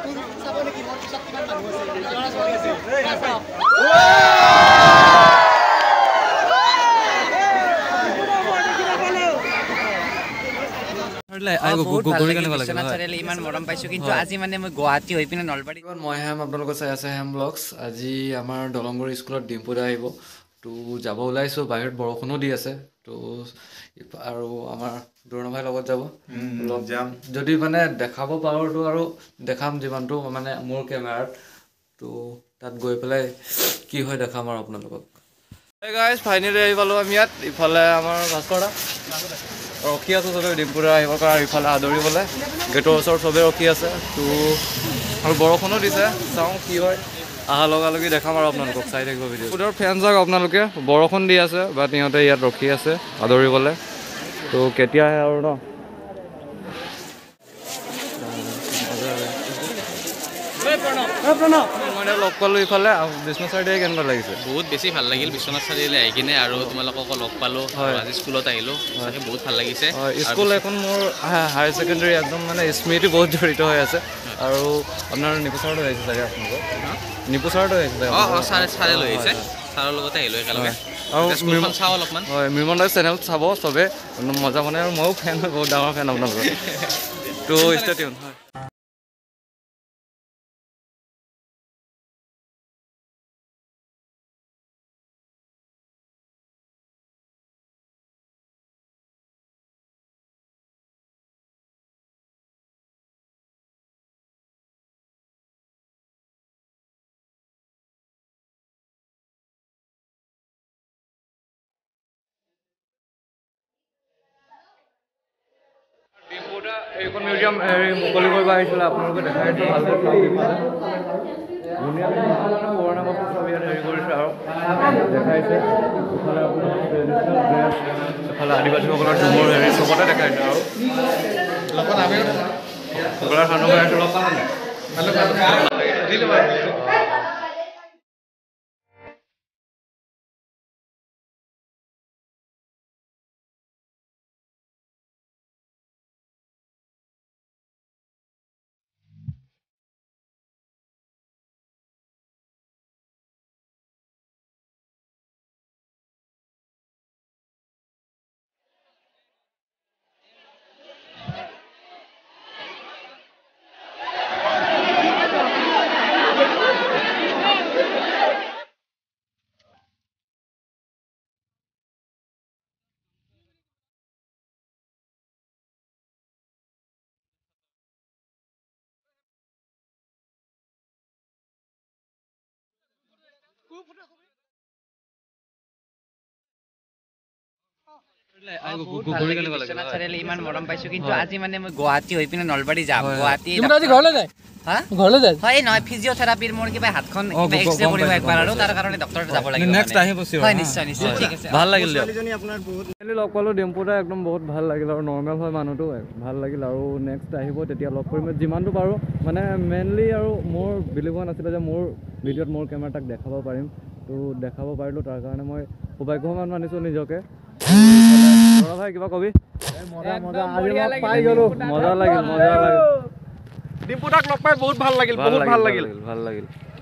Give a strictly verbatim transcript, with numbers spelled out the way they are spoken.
ইমান মৰম পাইছো কিন্তু আজি মানে মই গুৱাহাটী হৈ পিনে নলবাৰী মই হেম আপোনালোকে চাই আছে হেম ব্লগছ আজি আমাৰ দলংগুৰি স্কুলত ডিম্পুদা আহিব তো যাব ওলাইছো বাহিৰত বৰষুণো দি আছে তো আৰু আমাৰ দুৰ্ণ ভাইৰ লগত যাব যাম যদি মানে দেখাব পাৰোঁতো আৰু দেখাম যিমানটো মানে মোৰ কেমেৰাত তো তাত গৈ পেলাই কি হয় দেখাম আৰু আপোনালোকক এই গাইজ ফাইনেলি আহি পালোঁ আমি ইয়াত ইফালে আমাৰ ভাস্কৰদা ৰখি আছোঁ চবেই ডিম্পুদা আহিব কাৰণ ইফালে আদৰিবলৈ গেটৰ ওচৰত চবেই ৰখি আছে তো আৰু বৰষুণো দিছে চাওঁ কি হয় অহা লগালগি দেখাম আৰু আপোনালোকক চাই থাকিব ভিডিঅ' ডিম্পুদাৰ ফেন চাওক আপোনালোকে বৰষুণ দি আছে বাট ইহঁতে ইয়াত ৰখি আছে আদৰিবলৈ তো কেতিয়া আহে আৰু ন মই লগ পালোঁ ইফালে বিশ্বনাথ চাৰিআলি কেনেকুৱা লাগিছে বহুত বেছি ভাল লাগিল বিশ্বনাথ চাৰিআলি আহি কিনে আৰু তোমালোকক লগ পালোঁ আজি স্কুলত আহিলোঁ বহুত ভাল লাগিছে স্কুল এখন মোৰ হায়াৰ ছেকেণ্ডেৰী একদম মানে স্মৃতি বহুত জড়িত হৈ আছে আৰু আপোনাৰ নিপুচাৰতো আহিছে চাগে আপোনালোকৰ নিপুচাৰতো আহিছে অঁ অঁ ছাৰে ছাৰে লৈ আহিছে ছাৰৰ লগতে আহিলোঁ একেলগে আৰু চাওঁ অলপমান হয় মিমন দাৰ চেনেল চাব চবে মজা মানে আৰু ময়ো ফেন হয় বহুত ডাঙৰ ফেন আপোনালোকৰ তো ষ্টে টিউন হয় এইখন মিউজিয়াম হেৰি মুকলি কৰিব আহিছিলে আপোনালোকে দেখাইছে ভালকৈ চাওক ইফালে ধুনীয়া পুৰণা বস্তু চব ইয়াত হেৰি কৰিছে আৰু দেখাইছে ইফালে আপোনাৰ ট্ৰেডিশ্যনেল ড্ৰেছ এফালে আদিবাসীসকলৰ ঝুমৰ হেৰি চবতে দেখাইছে আৰু লগত আমি সকলোৰে সান্দহ হৈ আছে লগ পালে বিশ্বনাথ চাৰিআলি ইমান মৰম পাইছো কিন্তু আজি মানে মই গুৱাহাটী হৈ পিনে নলবাৰী যাম গুৱাহাটী ঘৰলৈ যায় ঘৰলৈ যায় হয় নহয় ফিজিঅথেৰাপিৰ মোৰ কিবা হাতখন এক্সৰে কৰিব একবাৰ আৰু তাৰ কাৰণে ডক্টৰত যাব লাগিব নেক্সট আহিব হয় নিশ্চয় নিশ্চয় ঠিক আছে ভাল লাগিল দিয়ক আপোনাৰ বহুত লগ পালোঁ ডিম্পুদা একদম বহুত ভাল লাগিল আৰু নৰ্মেল হয় মানুহটো ভাল লাগিল আৰু নেক্সট আহিব তেতিয়া লগ কৰিম যিমানটো পাৰোঁ মানে মেইনলি আৰু মোৰ বিলিভ হোৱা নাছিলে যে মোৰ ভিডিঅ'ত মোৰ কেমেৰা তাক দেখাব পাৰিম তো দেখাব পাৰিলোঁ তাৰ কাৰণে মই সৌভাগ্যৱান মানিছোঁ নিজকে ভাই কিবা কবি মজা মজা আজি লগ পাই গ'লো মজা লাগিল মজা লাগিল ডিম্পুদাক লগ পাই বহুত ভাল লাগিল বহুত ভাল লাগিল ভাল লাগিল